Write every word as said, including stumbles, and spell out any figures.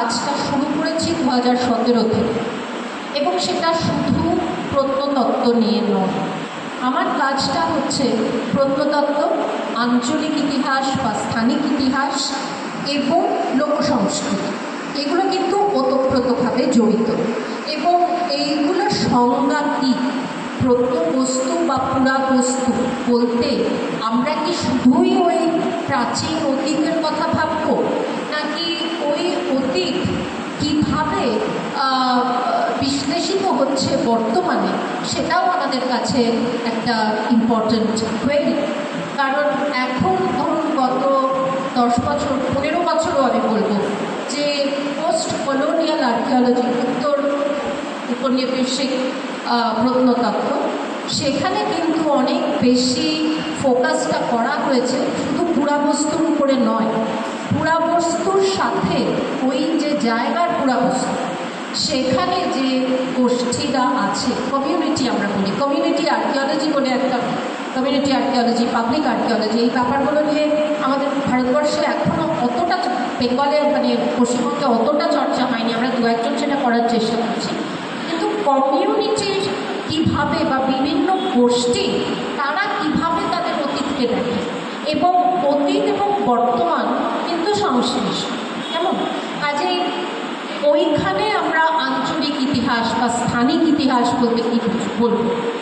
কাজটা শুরু করেছি দু হাজার সতেরোতে, এবং সেটা শুধু প্রত্নতত্ত্ব নিয়ে নয়। আমার কাজটা হচ্ছে প্রত্নতত্ত্ব, আঞ্চলিক ইতিহাস বা স্থানিক ইতিহাস এবং লোকসংস্কৃতি, এগুলো কিন্তু ওতপ্রোতভাবে জড়িত। এবং এইগুলোর সংজ্ঞা কী? প্রত্নবস্তু বা পুরাবস্তু বলতে আমরা কি শুধুই ওই প্রাচীন অতীতের কথা ভাবব, নাকি ওই অতীত কীভাবে বিশ্লেষিত হচ্ছে বর্তমানে, সেটাও আমাদের কাছে একটা ইম্পর্ট্যান্ট কোয়েরি। কারণ এখন ধরুন গত দশ বছর পনেরো বছরও আমি বলবো যে পোস্ট কলোনিয়াল আর্কিওলজি, উত্তর উপনিবেশিক প্রত্নতত্ত্ব, সেখানে কিন্তু অনেক বেশি ফোকাসটা করা হয়েছে শুধু পুরাবস্তুর উপরে নয়, পুরাবস্তুর সাথে ওই যে জায়গার পুরাবস্তু, সেখানে যে গোষ্ঠীরা আছে, কমিউনিটি আমরা বলি, কমিউনিটি আর্কিওলজি বলে একটা, কমিউনিটি আর্কিওলজি, পাবলিক আর্কিওলজি, এই ব্যাপারগুলো নিয়ে আমাদের ভারতবর্ষে এখনও অতটা, বেঙ্গলে মানে পশ্চিমবঙ্গে অতটা চর্চা হয়নি। আমরা দু একজন সেটা করার চেষ্টা করছি, কিন্তু কমিউনিটির কীভাবে বা বিভিন্ন গোষ্ঠী তারা কীভাবে তাদের অতীতকে দেখে, এবং অতীত এবং বর্তমান কিন্তু সংশ্লিষ্ট, কেমন কাজেই ওইখানে আমরা আঞ্চলিক ইতিহাস বা স্থানিক ইতিহাস বলতে কী বলবো,